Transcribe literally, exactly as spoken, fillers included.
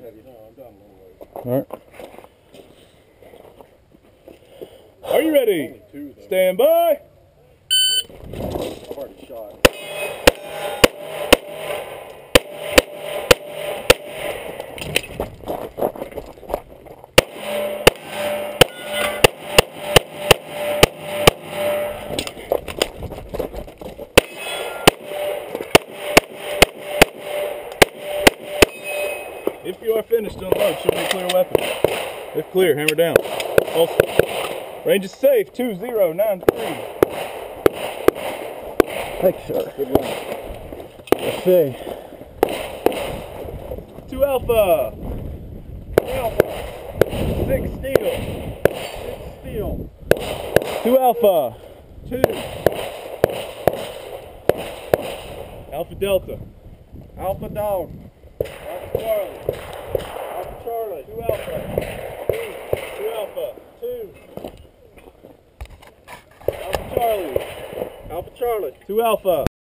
heavy. No, I'm down a All right. Are you ready? Only two, though. Stand by. I've already shot. If you are finished, unload. Should be a clear weapon. If clear, hammer down. Also, range is safe. Two zero nine three. Thank you, sir. Good one. Let's see. Two alpha. Alpha. Six steel. Six steel. Two alpha. Two. Alpha delta. Alpha dog. Alpha Charlie. Alpha Charlie. Two alpha. Two. Two alpha. Two. Alpha Charlie. Alpha Charlie. Two alpha.